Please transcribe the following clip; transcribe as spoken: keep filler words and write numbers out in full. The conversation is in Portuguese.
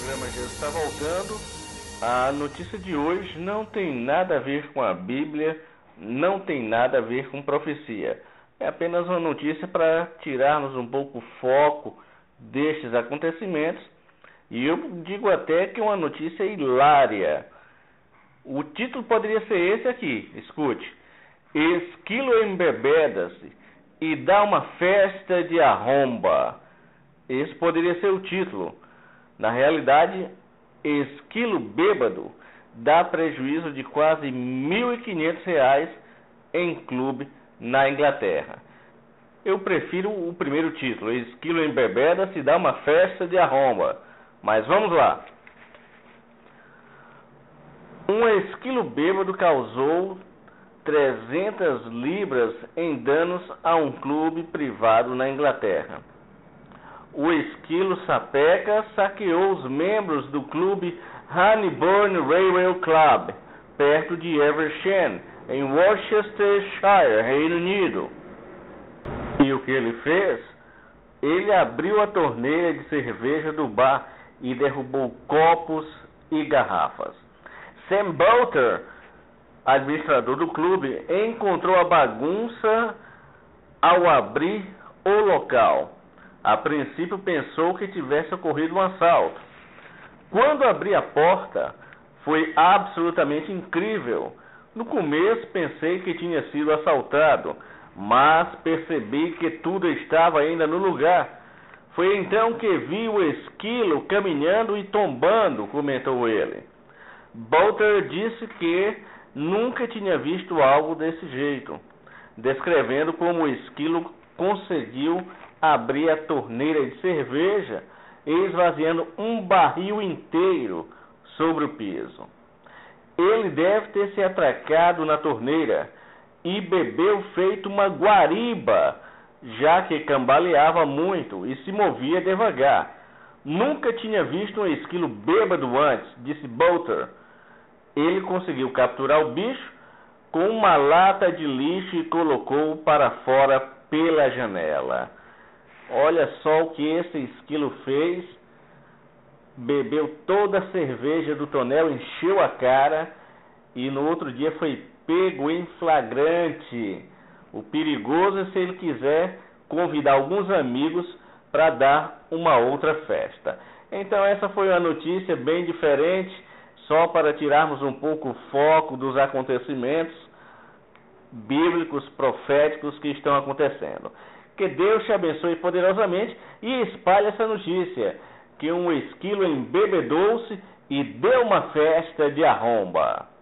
programa já está voltando. A notícia de hoje não tem nada a ver com a Bíblia, não tem nada a ver com profecia. É apenas uma notícia para tirarmos um pouco o foco destes acontecimentos. E eu digo até que é uma notícia hilária. O título poderia ser esse aqui, escute. Esquilo embebeda-se e dá uma festa de arromba. Esse poderia ser o título. Na realidade, esquilo bêbado dá prejuízo de quase mil e quinhentos reais em clube na Inglaterra. Eu prefiro o primeiro título, esquilo embebeda-se e dá uma festa de arromba. Mas vamos lá. Um esquilo bêbado causou trezentas libras em danos a um clube privado na Inglaterra. O esquilo sapeca saqueou os membros do clube Honeyburn Railway Club, perto de Evershan, em Worcestershire, Reino Unido. E o que ele fez? Ele abriu a torneira de cerveja do bar e derrubou copos e garrafas. Sam Bolter, administrador do clube, encontrou a bagunça ao abrir o local. A princípio pensou que tivesse ocorrido um assalto. Quando abri a porta, foi absolutamente incrível. No começo pensei que tinha sido assaltado, mas percebi que tudo estava ainda no lugar. Foi então que vi o esquilo caminhando e tombando, comentou ele. Bolter disse que nunca tinha visto algo desse jeito, descrevendo como o esquilo conseguiu abrir a torneira de cerveja, esvaziando um barril inteiro sobre o piso. Ele deve ter se atracado na torneira e bebeu feito uma guariba, já que cambaleava muito e se movia devagar. Nunca tinha visto um esquilo bêbado antes, disse Bolter. Ele conseguiu capturar o bicho com uma lata de lixo e colocou para fora pela janela. Olha só o que esse esquilo fez. Bebeu toda a cerveja do tonel, encheu a cara e no outro dia foi pego em flagrante. O perigoso é se ele quiser convidar alguns amigos para dar uma outra festa. Então essa foi uma notícia bem diferente, só para tirarmos um pouco o foco dos acontecimentos bíblicos, proféticos que estão acontecendo. Que Deus te abençoe poderosamente e espalhe essa notícia, que um esquilo embebedou-se e deu uma festa de arromba.